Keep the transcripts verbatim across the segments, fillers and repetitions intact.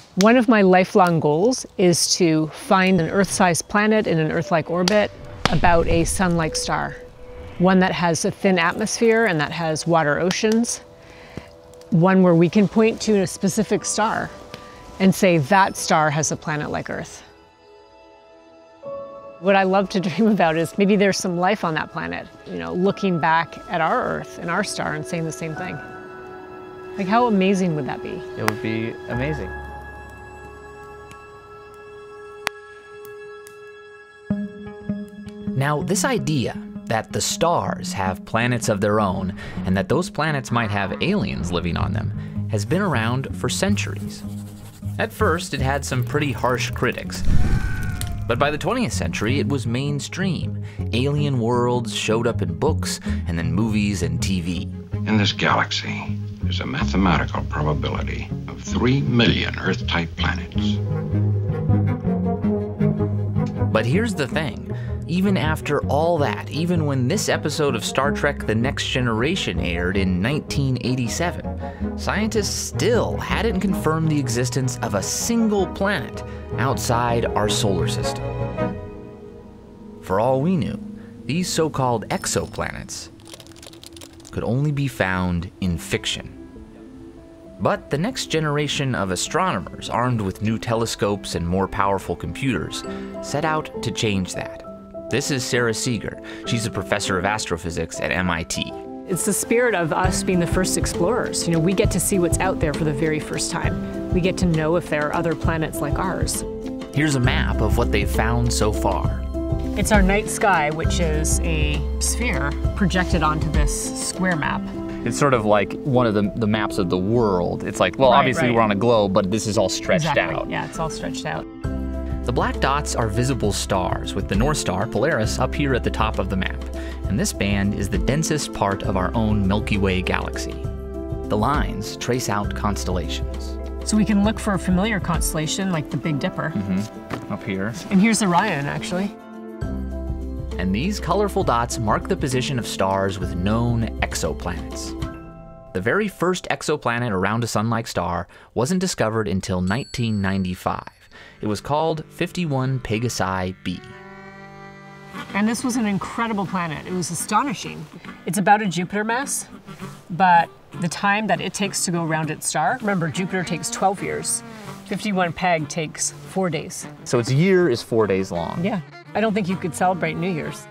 One of my lifelong goals is to find an Earth-sized planet in an Earth-like orbit about a sun-like star. One that has a thin atmosphere and that has water oceans. One where we can point to a specific star and say that star has a planet like Earth. What I love to dream about is maybe there's some life on that planet, you know, looking back at our Earth and our star and saying the same thing. Like, how amazing would that be? It would be amazing. Now, this idea that the stars have planets of their own and that those planets might have aliens living on them has been around for centuries. At first, it had some pretty harsh critics. But by the twentieth century, it was mainstream. Alien worlds showed up in books and then movies and T V. In this galaxy, there's a mathematical probability of three million Earth-type planets. But here's the thing. Even after all that, even when this episode of Star Trek The Next Generation aired in nineteen eighty-seven, scientists still hadn't confirmed the existence of a single planet outside our solar system. For all we knew, these so-called exoplanets could only be found in fiction. But the next generation of astronomers, armed with new telescopes and more powerful computers, set out to change that. This is Sarah Seeger. She's a professor of astrophysics at M I T. It's the spirit of us being the first explorers. You know, we get to see what's out there for the very first time. We get to know if there are other planets like ours. Here's a map of what they've found so far. It's our night sky, which is a sphere projected onto this square map. It's sort of like one of the, the maps of the world. It's like, well, Right, obviously right. we're on a globe, but this is all stretched Exactly. out. Yeah, it's all stretched out. The black dots are visible stars, with the North Star, Polaris, up here at the top of the map. And this band is the densest part of our own Milky Way galaxy. The lines trace out constellations. So we can look for a familiar constellation like the Big Dipper. Mm-hmm. Up here. And here's Orion, actually. And these colorful dots mark the position of stars with known exoplanets. The very first exoplanet around a sun-like star wasn't discovered until nineteen ninety-five. It was called fifty-one Pegasi b. And this was an incredible planet. It was astonishing. It's about a Jupiter mass, but the time that it takes to go around its star, remember Jupiter takes twelve years, fifty-one Peg takes four days. So its year is four days long. Yeah, I don't think you could celebrate New Year's.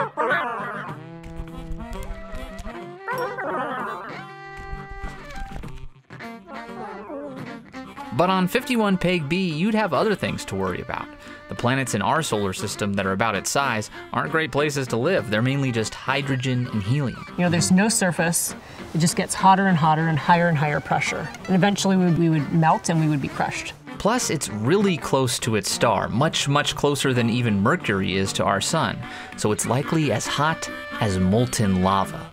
But on fifty-one Peg b, you'd have other things to worry about. The planets in our solar system that are about its size aren't great places to live. They're mainly just hydrogen and helium. You know, there's no surface. It just gets hotter and hotter and higher and higher pressure. And eventually we would, we would melt and we would be crushed. Plus, it's really close to its star, much, much closer than even Mercury is to our sun. So it's likely as hot as molten lava.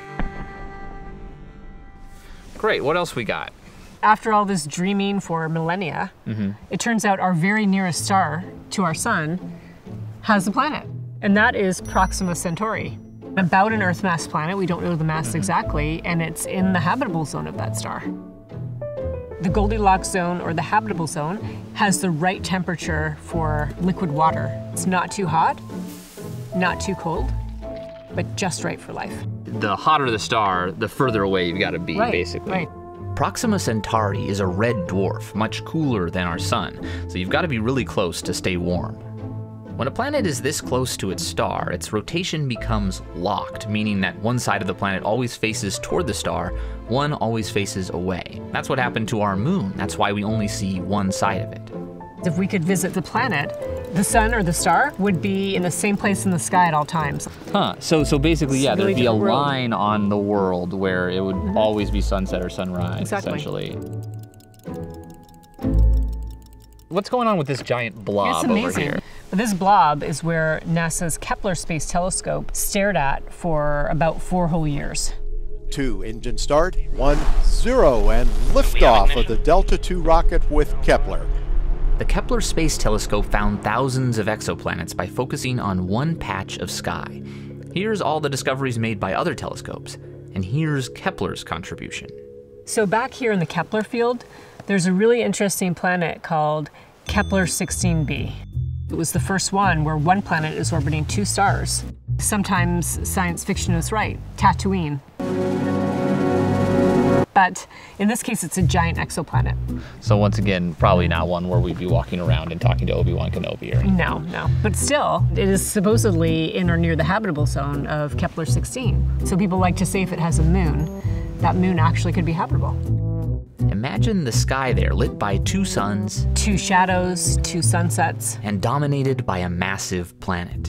Great, what else we got? After all this dreaming for millennia, mm-hmm. it turns out our very nearest star to our sun has a planet. And that is Proxima Centauri. About an Earth mass planet, we don't know the mass mm-hmm. exactly, and it's in the habitable zone of that star. The Goldilocks zone, or the habitable zone, has the right temperature for liquid water. It's not too hot, not too cold, but just right for life. The hotter the star, the further away you've got to be, right, basically. Right. Proxima Centauri is a red dwarf, much cooler than our sun, so you've got to be really close to stay warm. When a planet is this close to its star, its rotation becomes locked, meaning that one side of the planet always faces toward the star, one always faces away. That's what happened to our moon. That's why we only see one side of it. If we could visit the planet, the sun or the star would be in the same place in the sky at all times. Huh, so so basically, yeah, really there'd be a world. line on the world where it would mm-hmm. always be sunset or sunrise, exactly. essentially. What's going on with this giant blob it's amazing. over here? But this blob is where NASA's Kepler Space Telescope stared at for about four whole years. Two, engine start, one, zero, and liftoff of the Delta two rocket with Kepler. The Kepler Space Telescope found thousands of exoplanets by focusing on one patch of sky. Here's all the discoveries made by other telescopes, and here's Kepler's contribution. So back here in the Kepler field, there's a really interesting planet called Kepler sixteen b. It was the first one where one planet is orbiting two stars. Sometimes science fiction is right, Tatooine. But in this case, it's a giant exoplanet. So once again, probably not one where we'd be walking around and talking to Obi-Wan Kenobi or anything. No, no. But still, it is supposedly in or near the habitable zone of Kepler sixteen. So people like to say if it has a moon, that moon actually could be habitable. Imagine the sky there lit by two suns, Two shadows, two sunsets. and dominated by a massive planet.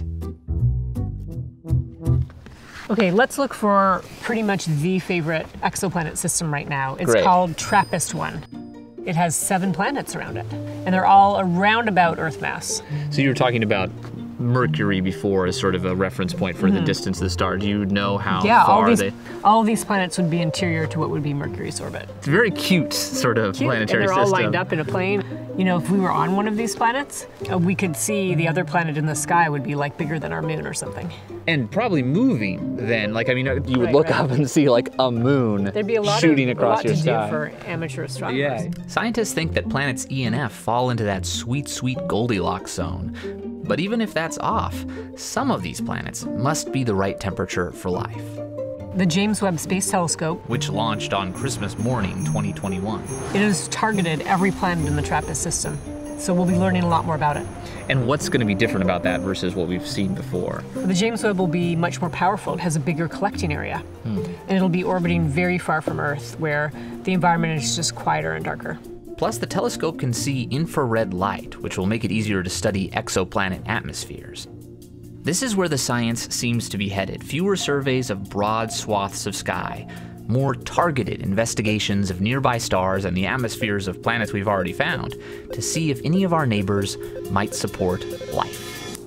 Okay, let's look for pretty much the favorite exoplanet system right now. It's Great. called TRAPPIST one. It has seven planets around it, and they're all around about Earth mass. So you were talking about Mercury before as sort of a reference point for mm-hmm. the distance of the star. Do you know how yeah, far all these, they... all these planets would be interior to what would be Mercury's orbit. It's a very cute sort of Cute. planetary and they're system. all lined up in a plane. You know, if we were on one of these planets, uh, we could see the other planet in the sky would be like bigger than our moon or something. And probably moving then. Like, I mean, you would Right, look right. up and see like a moon There'd be a lot shooting of, across a lot your to sky. do for amateur astronomers. Yeah. Scientists think that planets E and F fall into that sweet, sweet Goldilocks zone. But even if that's off, some of these planets must be the right temperature for life. The James Webb Space Telescope, Which launched on Christmas morning twenty twenty-one. it has targeted every planet in the TRAPPIST system. So we'll be learning a lot more about it. And what's going to be different about that versus what we've seen before? The James Webb will be much more powerful. It has a bigger collecting area. Hmm. And it'll be orbiting very far from Earth, where the environment is just quieter and darker. Plus, the telescope can see infrared light, which will make it easier to study exoplanet atmospheres. This is where the science seems to be headed. Fewer surveys of broad swaths of sky, more targeted investigations of nearby stars and the atmospheres of planets we've already found to see if any of our neighbors might support life.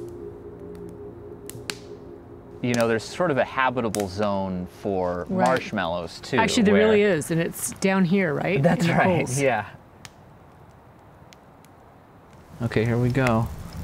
You know, there's sort of a habitable zone for Right. marshmallows too. Actually, there where- really is, and it's down here, right? That's In the right, poles. yeah. Okay, here we go.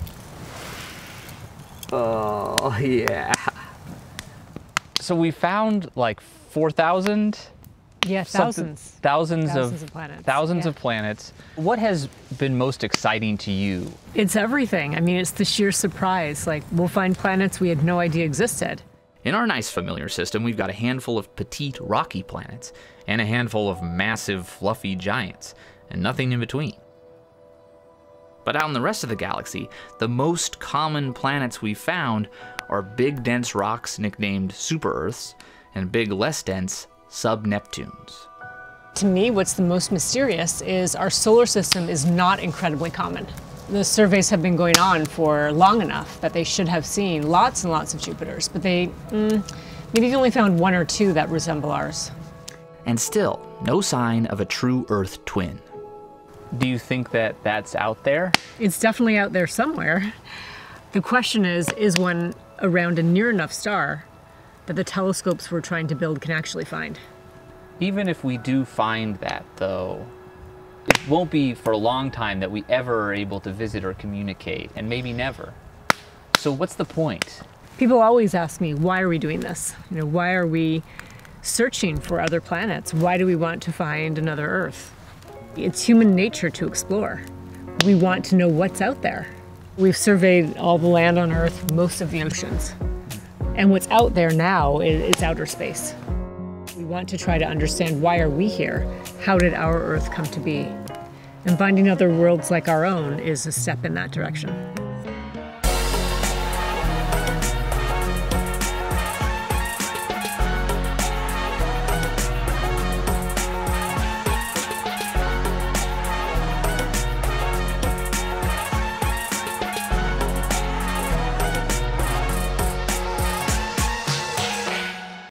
Oh, yeah. So we found like four thousand? Yeah, Something- thousands. Thousands, Thousands of, of planets, Thousands yeah. of planets. What has been most exciting to you? It's everything. I mean, it's the sheer surprise. Like, we'll find planets we had no idea existed. In our nice familiar system, we've got a handful of petite rocky planets and a handful of massive fluffy giants, and nothing in between. But out in the rest of the galaxy, the most common planets we've found are big dense rocks nicknamed super-Earths and big less dense sub-Neptunes. To me, what's the most mysterious is our solar system is not incredibly common. The surveys have been going on for long enough that they should have seen lots and lots of Jupiters, but they mm, maybe only found one or two that resemble ours. And still, no sign of a true Earth twin. Do you think that that's out there? It's definitely out there somewhere. The question is, is one around a near enough star that the telescopes we're trying to build can actually find? Even if we do find that, though, it won't be for a long time that we ever are able to visit or communicate, and maybe never. So what's the point? People always ask me, why are we doing this? You know, why are we searching for other planets? Why do we want to find another Earth? It's human nature to explore. We want to know what's out there. We've surveyed all the land on Earth, most of the oceans. And what's out there now is, is outer space. We want to try to understand, why are we here? How did our Earth come to be? And finding other worlds like our own is a step in that direction.